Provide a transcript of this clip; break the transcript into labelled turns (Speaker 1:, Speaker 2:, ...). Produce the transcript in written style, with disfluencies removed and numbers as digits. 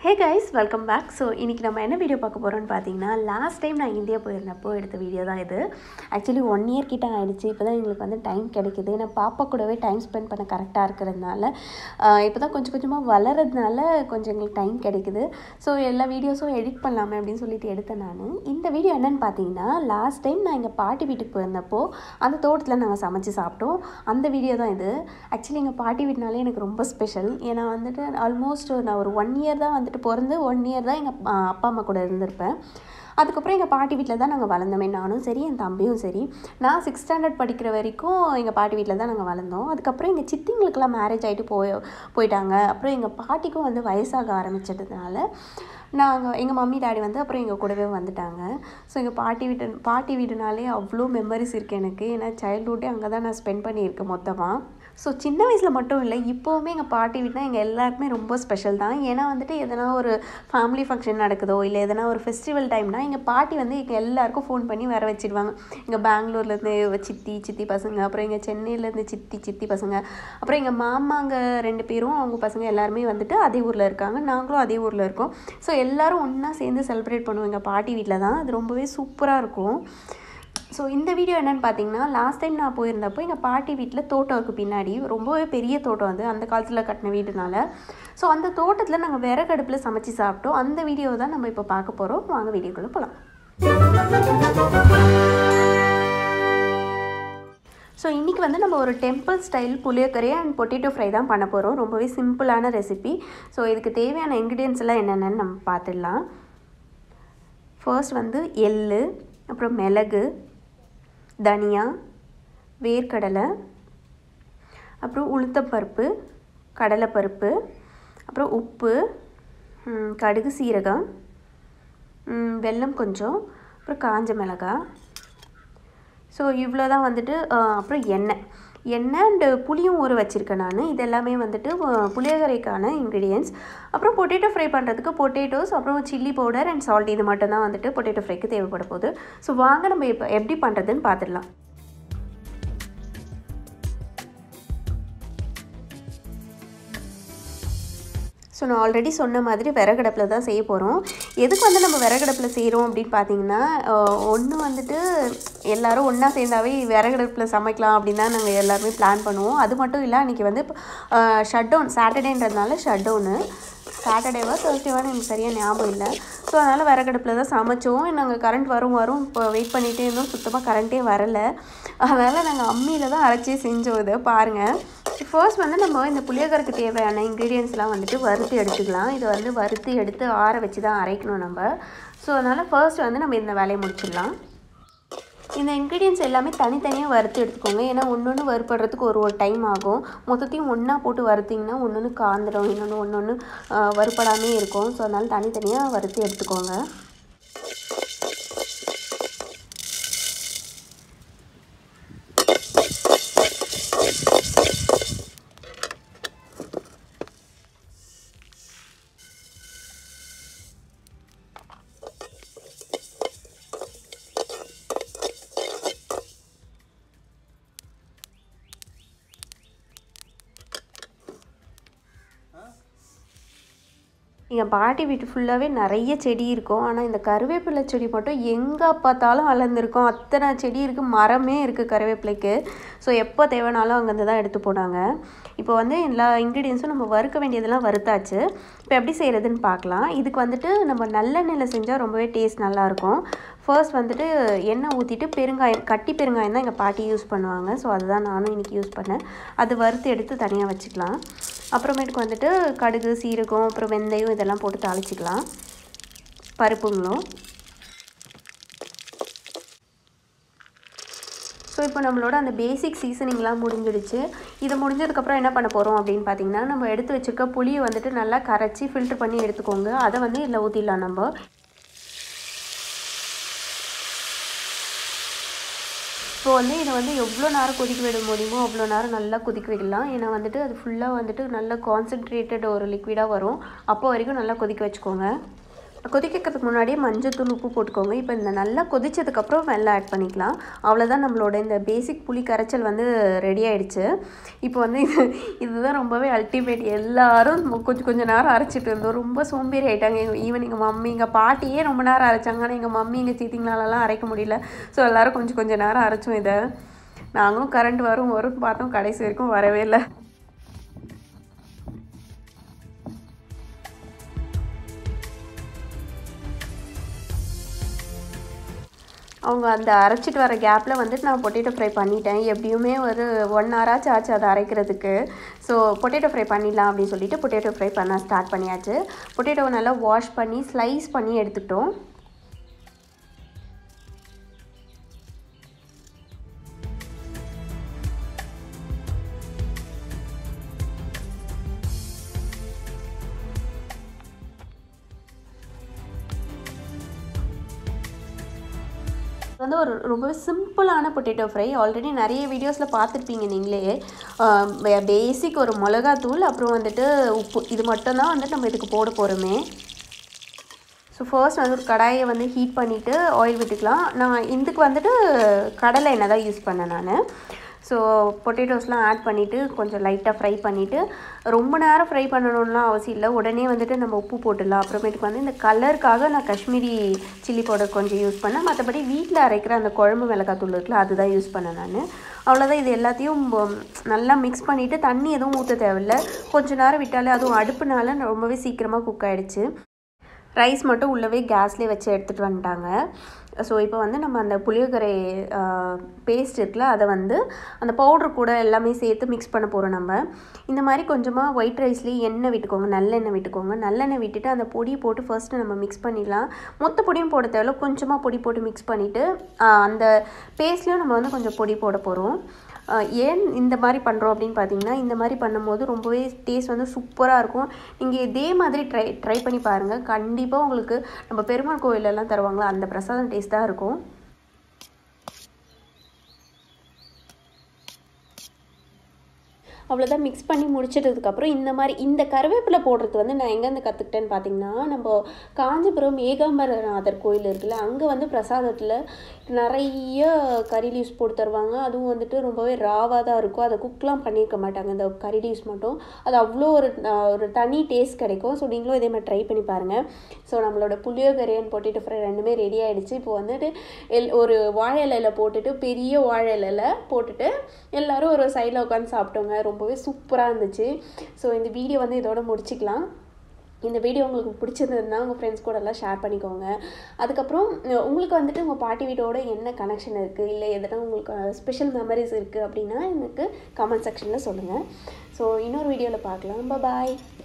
Speaker 1: Hey guys, welcome back. So இன்னைக்கு நம்ம என்ன வீடியோ பார்க்க போறோம்னு பாத்தீங்கன்னா லாஸ்ட் டைம் நான் இந்தியா போயிருந்தப்போ எடுத்த வீடியோ தான் இது. ஆக்சுவலி 1 இயர் கிட்ட ஆயிடுச்சு. இப்போதான் எங்களுக்கு வந்து டைம் கிடைக்குது. நான் பாப்பா கூடவே டைம் ஸ்பெண்ட் பண்ண கரெக்டாக இருக்கிறதுனால இப்போதான் கொஞ்சம் கொஞ்சமாக வளர்றதுனால கொஞ்சம் எங்களுக்கு டைம் கிடைக்குது. ஸோ எல்லா வீடியோஸும் எடிட் பண்ணலாமே அப்படின்னு சொல்லிட்டு எடுத்தேன் நான். இந்த வீடியோ என்னன்னு பார்த்தீங்கன்னா லாஸ்ட் டைம் நான் எங்கள் பாட்டி வீட்டுக்கு போயிருந்தப்போ அந்த தோட்டத்தில் நாங்கள் சமைச்சு சாப்பிட்டோம். அந்த வீடியோ தான் இது. ஆக்சுவலி எங்கள் பாட்டி வீட்டுனாலே எனக்கு ரொம்ப ஸ்பெஷல். ஏன்னா வந்துட்டு ஆல்மோஸ்ட் நான் ஒரு 1 இயர் தான் பிறந்து 1 இயர் தான் எங்கள் அப்பா அம்மா கூட இருந்திருப்பேன். அதுக்கப்புறம் எங்கள் பாட்டி வீட்டில் தான் நாங்கள் வளர்ந்தோமே, நானும் சரி என் தம்பியும் சரி. நான் 6th ஸ்டாண்டர்ட் படிக்கிற வரைக்கும் எங்கள் பாட்டி வீட்டில் தான் நாங்கள் வளர்ந்தோம். அதுக்கப்புறம் எங்கள் சித்திங்களுக்கெல்லாம் மேரேஜ் ஆகிட்டு போயிட்டாங்க. அப்புறம் எங்கள் பாட்டிக்கும் வந்து வயசாக ஆரம்பிச்சதுனால எங்கள் மம்மி டாடி வந்து அப்புறம் எங்கள் கூடவே வந்துட்டாங்க. ஸோ எங்கள் பாட்டி வீடுனாலே அவ்வளோ மெமரிஸ் இருக்குது எனக்கு. ஏன்னா சைல்ட்ஹுட்டே அங்கே தான் நான் ஸ்பெண்ட் பண்ணியிருக்கேன் மொத்தமாக. ஸோ சின்ன வயசில் மட்டும் இல்லை, இப்போவுமே எங்கள் பாட்டி வீட்டுனா எங்கள் எல்லாருக்குமே ரொம்ப ஸ்பெஷல் தான். ஏன்னா வந்துட்டு எதனா ஒரு ஃபேமிலி ஃபங்க்ஷன் நடக்குதோ இல்லை எதனா ஒரு ஃபெஸ்டிவல் டைம்னா எங்கள் பாட்டி வந்து எங்கள் எல்லாருக்கும் ஃபோன் பண்ணி வர வச்சிடுவாங்க. எங்கள் பெங்களூர்லேருந்து சித்தி பசங்க, அப்புறம் எங்கள் சென்னையிலேருந்து சித்தி பசங்க, அப்புறம் எங்கள் மாமாங்க 2 பேரும் அவங்க பசங்க எல்லாருமே வந்துட்டு அதே ஊரில் இருக்காங்க, நாங்களும் அதே ஊரில் இருக்கோம். ஸோ எல்லோரும் ஒன்றா சேர்ந்து செலிப்ரேட் பண்ணுவோம் எங்கள் பாட்டி வீட்டில் தான். அது ரொம்பவே சூப்பராக இருக்கும். ஸோ இந்த வீடியோ என்னென்னு பார்த்தீங்கன்னா லாஸ்ட் டைம் நான் போயிருந்தப்போ எங்கள் பாட்டி வீட்டில் தோட்டம் இருக்குது பின்னாடி. ரொம்பவே பெரிய தோட்டம் அது, அந்த காலத்தில் கட்டின வீடுனால. ஸோ அந்த தோட்டத்தில் நாங்கள் விறகடுப்பில் சமைச்சு சாப்பிட்டோம். அந்த வீடியோ தான் நம்ம இப்போ பார்க்க போகிறோம். வாங்க வீடியோக்குள்ளே போகலாம். ஸோ இன்றைக்கி வந்து நம்ம ஒரு temple style puliyodarai and potato fry தான் பண்ண போகிறோம். ரொம்பவே சிம்பிளான ரெசிபி. ஸோ இதுக்கு தேவையான இன்க்ரீடியன்ஸ் எல்லாம் என்னென்னு நம்ம பார்த்துடலாம். ஃபர்ஸ்ட் வந்து எள்ளு, அப்புறம் மிளகு, தனியா, வேர்க்கடலை, அப்புறம் உளுத்தம்பருப்பு, கடலைப்பருப்பு, அப்புறம் உப்பு, கடுகு, சீரகம், வெல்லம் கொஞ்சம், அப்புறம் காஞ்ச மிளகாய். ஸோ இவ்வளோ தான் வந்துட்டு. அப்புறம் எண்ணெய் அண்டு புளியும் ஊற வச்சுருக்கேன் நான். இது எல்லாமே வந்துட்டு புளியோதரைக்கான இன்க்ரீடியன்ஸ். அப்புறம் பொட்டேட்டோ ஃப்ரை பண்ணுறதுக்கு பொட்டேட்டோஸ், அப்புறம் சில்லி பவுடர் அண்ட் சால்ட், இது மட்டும் தான் வந்துட்டு பொட்டேட்டோ ஃப்ரைக்கு தேவைப்பட போகுது. ஸோ வாங்க நம்ம இப்போ எப்படி பண்ணுறதுன்னு பார்த்துடலாம். ஸோ நான் ஆல்ரெடி சொன்ன மாதிரி விறகடுப்பில் தான் செய்ய போகிறோம். எதுக்கு வந்து நம்ம விறகடுப்பில் செய்கிறோம் அப்படின்னு பார்த்தீங்கன்னா, ஒன்று வந்துட்டு எல்லோரும் ஒன்றா சேர்ந்தாவே விறகடுப்பில் சமைக்கலாம் அப்படின்னு தான் நாங்கள் எல்லாருமே பிளான் பண்ணுவோம். அது மட்டும் இல்லை, அன்றைக்கி வந்து ஷட் டவுன், சாட்டர்டேன்றதுனால ஷட் டவுனு. சாட்டர்டேவா தேர்ஸ்டேவான்னு எனக்கு சரியாக ஞாபகம் இல்லை. ஸோ அதனால் விறகடுப்பில் தான் சமைச்சோம். நாங்கள் கரண்ட் வரும் இப்போ வெயிட் பண்ணிகிட்டே இருந்தோம், சுத்தமாக கரண்ட்டே வரலை. அதனால் நாங்கள் அம்மியில் தான் அரைச்சி செஞ்சோம். இதை பாருங்கள். ஃபர்ஸ்ட் வந்து நம்ம இந்த புளியோதரைக்கு தேவையான இன்க்ரீடியன்ஸ்லாம் வந்துட்டு வறுத்து எடுத்துக்கலாம். இதை வந்து வறுத்து எடுத்து ஆற வச்சு தான் அரைக்கணும் நம்ம. ஸோ அதனால் ஃபர்ஸ்ட் வந்து நம்ம இந்த வேலையை முடிச்சிடலாம். இந்த இன்க்ரீடியன்ஸ் எல்லாமே தனித்தனியாக வறுத்து எடுத்துக்கோங்க. ஏன்னா ஒன்று வறுப்படுறதுக்கு ஒரு டைம் ஆகும். மொத்தத்தையும் ஒன்றா போட்டு வறுத்திங்கன்னா ஒன்று காந்துடும், ஒன்று வறுப்படாமே இருக்கும். ஸோ அதனால் தனித்தனியாக வறுத்து எடுத்துக்கோங்க. எங்கள் பாட்டி வீட்டு ஃபுல்லாகவே நிறைய செடி இருக்கும். ஆனால் இந்த கருவேப்பிலை செடி மட்டும் எங்கே பார்த்தாலும் வளர்ந்துருக்கும். அத்தனை செடி இருக்குது, மரமே இருக்குது கருவேப்பிலைக்கு. ஸோ எப்போ தேவைனாலும் அங்கேருந்து தான் எடுத்து போனாங்க. இப்போ வந்து எல்லா இன்க்ரீடியன்ஸும் நம்ம வறுக்க வேண்டியதெல்லாம் வறுத்தாச்சு. இப்போ எப்படி செய்கிறதுன்னு பார்க்கலாம். இதுக்கு வந்துட்டு நம்ம நல்லெண்ணெயில் செஞ்சால் ரொம்பவே டேஸ்ட் நல்லாயிருக்கும். ஃபர்ஸ்ட் வந்துட்டு எண்ணெய் ஊற்றிட்டு கட்டி பெருங்காயம் தான் எங்கள் பாட்டி யூஸ் பண்ணுவாங்க. ஸோ அதுதான் நானும் இன்றைக்கி யூஸ் பண்ணேன். அது வறுத்து எடுத்து தனியாக வச்சுக்கலாம். அப்புறமேட்டுக்கு வந்துட்டு கடுகு, சீரகம், அப்புறம் வெந்தயம் இதெல்லாம் போட்டு தாளிச்சிக்கலாம். பருப்புங்களும். ஸோ இப்போ நம்மளோட அந்த பேசிக் சீசனிங்லாம் முடிஞ்சிடுச்சு. இது முடிஞ்சதுக்கப்புறம் என்ன பண்ண போகிறோம் அப்படின்னு பார்த்தீங்கன்னா, நம்ம எடுத்து வச்சுருக்க புளியை வந்துட்டு நல்லா கரைச்சி ஃபில்ட்ரு பண்ணி எடுத்துக்கோங்க. அதை வந்து இதில் ஊற்றிடலாம் நம்ம. இப்போ வந்து இதை வந்து எவ்வளோ நேரம் கொதிக்க விட முடியுமோ அவ்வளோ நேரம் நல்லா கொதிக்க விடலாம். ஏன்னா வந்துட்டு அது ஃபுல்லாக வந்துட்டு நல்லா கான்சன்ட்ரேட்டட் ஒரு லிக்விடாக வரும். அப்போ வரைக்கும் நல்லா கொதிக்க வச்சுக்கோங்க. கொதிக்கிறதுக்கு முன்னாடியே மஞ்சத்தூள் உப்பு போட்டுக்கோங்க. இப்போ இந்த நல்லா கொதிச்சதுக்கப்புறம் வெல்லம் ஆட் பண்ணிக்கலாம். அவ்வளோதான், நம்மளோட இந்த பேசிக் புளி கரைச்சல் வந்து ரெடி ஆகிடுச்சு. இப்போ வந்து இதுதான் ரொம்பவே அல்டிமேட். எல்லோரும் கொஞ்சம் நேரம் அரைச்சிட்டு இருந்தோம். ரொம்ப சோம்பேறி ஆகிட்டாங்க. ஈவன் எங்கள் மம்மி எங்கள் பாட்டியே ரொம்ப நேரம் அரைச்சாங்க. ஆனால் எங்கள் மம்மி எங்கள் சீத்திங்களாலலாம் அரைக்க முடியல. ஸோ எல்லோரும் கொஞ்சம் நேரம் அரைச்சோம். இதை நாங்களும் கரண்ட் வரும்னு பார்த்தோம், கடைசி வரைக்கும் வரவே இல்லை. அவங்க அந்த அரைச்சிட்டு வர கேப்பில் வந்துட்டு நான் பொட்டேட்டோ ஃப்ரை பண்ணிட்டேன். எப்படியுமே ஒரு 1 hour ஆச்சு அதை அரைக்கிறதுக்கு. ஸோ பொட்டேட்டோ ஃப்ரை பண்ணிடலாம் அப்படின்னு சொல்லிட்டு பொட்டேட்டோ ஃப்ரை பண்ண ஸ்டார்ட் பண்ணியாச்சு. பொட்டேட்டோவை நல்லா வாஷ் பண்ணி ஸ்லைஸ் பண்ணி எடுத்துக்கிட்டோம். வந்து ஒரு ரொம்பவே சிம்பிளான பொட்டேட்டோ ஃப்ரை. ஆல்ரெடி நிறைய வீடியோஸில் பார்த்துருப்பீங்க நீங்களே. பேசிக் ஒரு மிளகாத்தூள், அப்புறம் வந்துட்டு உப்பு, இது மட்டும்தான் வந்துட்டு நம்ம இதுக்கு போட போகிறோமே. ஸோ ஃபர்ஸ்ட் வந்து ஒரு கடாயை வந்து ஹீட் பண்ணிவிட்டு ஆயில் விட்டுக்கலாம். நான் இதுக்கு வந்துட்டு கடலை எண்ணெய் தான் யூஸ் பண்ணேன் நான். ஸோ பொட்டேட்டோஸ்லாம் ஆட் பண்ணிவிட்டு கொஞ்சம் லைட்டாக ஃப்ரை பண்ணிவிட்டு, ரொம்ப நேரம் ஃப்ரை பண்ணணும்லாம் அவசியம் இல்லை. உடனே வந்துட்டு நம்ம உப்பு போட்டுடலாம். அப்புறமேட்டுக்கு வந்து இந்த கலருக்காக நான் காஷ்மீரி சில்லி பவுடர் கொஞ்சம் யூஸ் பண்ணேன். மற்றபடி வீட்டில் அரைக்கிற அந்த குழம்பு மிளகாத்தூள் இருக்குல்ல, அதுதான் யூஸ் பண்ணேன் நான். அவ்வளோதான். இது எல்லாத்தையும் நல்லா மிக்ஸ் பண்ணிவிட்டு தண்ணி எதுவும் ஊற்ற தேவையில்லை. கொஞ்சம் நேரம் விட்டாலே, அதுவும் அடுப்புனால ரொம்பவே சீக்கிரமாக குக் ஆகிடுச்சு. ரைஸ் மட்டும் உள்ளவே கேஸ்லேயே வச்சு எடுத்துகிட்டு வந்துட்டாங்க. ஸோ இப்போ வந்து நம்ம அந்த புளியோதரை பேஸ்ட் இருக்குல்ல, அதை வந்து அந்த பவுடர் கூட எல்லாமே சேர்த்து மிக்ஸ் பண்ண போகிறோம். நம்ம இந்த மாதிரி கொஞ்சமாக ஒயிட் ரைஸ்லேயே எண்ணெய் விட்டுக்கோங்க, நல்லெண்ணெய் விட்டுக்கோங்க. நல்லெண்ணெய் விட்டுட்டு அந்த பொடி போட்டு ஃபர்ஸ்ட்டு நம்ம மிக்ஸ் பண்ணிடலாம். மொத்த பொடியும் போட தேவையில்ல, கொஞ்சமாக பொடி போட்டு மிக்ஸ் பண்ணிவிட்டு அந்த பேஸ்ட்லேயும் நம்ம வந்து கொஞ்சம் பொடி போட போகிறோம். ஏன் இந்த மாதிரி பண்ணுறோம் அப்படின்னு பார்த்தீங்கன்னா, இந்த மாதிரி பண்ணும்போது ரொம்பவே டேஸ்ட் வந்து சூப்பராக இருக்கும். நீங்கள் இதே மாதிரி ட்ரை பண்ணி பாருங்கள். கண்டிப்பாக உங்களுக்கு நம்ம பெருமாள் கோயிலெல்லாம் தருவாங்களா, அந்த பிரசாதம் டேஸ்ட்டாக இருக்கும். அவ்வளோதான். மிக்ஸ் பண்ணி முடிச்சிட்டதுக்கப்புறம் இந்த கருவேப்பிலை போடுறது வந்து நான் எங்கேருந்து கற்றுக்கிட்டேன்னு பார்த்தீங்கன்னா, நம்ம காஞ்சிபுரம் ஏகாம்பரநாதர் கோயில் இருக்குல்ல, அங்கே வந்து பிரசாதத்தில் நிறைய கறி லீவ்ஸ் போட்டு தருவாங்க. அதுவும் வந்துட்டு ரொம்பவே ராவாக தான் இருக்கும். அதை குக்லாம் பண்ணியிருக்க மாட்டாங்க, இந்த கறி லீவ்ஸ் மட்டும். அது அவ்வளோ ஒரு தனி டேஸ்ட் கிடைக்கும். ஸோ நீங்களும் இதே மாதிரி ட்ரை பண்ணி பாருங்கள். ஸோ நம்மளோட புளியோதரை அண்ட் பொட்டேட்டோ ஃப்ரை ரெண்டுமே ரெடி ஆகிடுச்சு. இப்போ வந்துட்டு ஒரு வாழை இலையில் போட்டுட்டு, பெரிய வாழை இலையில் போட்டுட்டு எல்லோரும் ஒரு சைடில் உட்காந்து சாப்பிட்டோங்க. ரொம்பவே சூப்பராக இருந்துச்சு. ஸோ இந்த வீடியோ வந்து இதோட முடிச்சிக்கலாம். இந்த வீடியோ உங்களுக்கு பிடிச்சிருந்ததுன்னா உங்கள் ஃப்ரெண்ட்ஸ் கூட எல்லாம் ஷேர் பண்ணிக்கோங்க. அதுக்கப்புறம் உங்களுக்கு வந்துட்டு உங்கள் பாட்டி வீட்டோட என்ன கனெக்ஷன் இருக்குது, இல்லை எதனா உங்களுக்கு ஸ்பெஷல் மெமரிஸ் இருக்குது அப்படின்னா எனக்கு கமெண்ட் செக்ஷனில் சொல்லுங்கள். ஸோ இன்னொரு வீடியோவில் பார்க்கலாம். பாய்.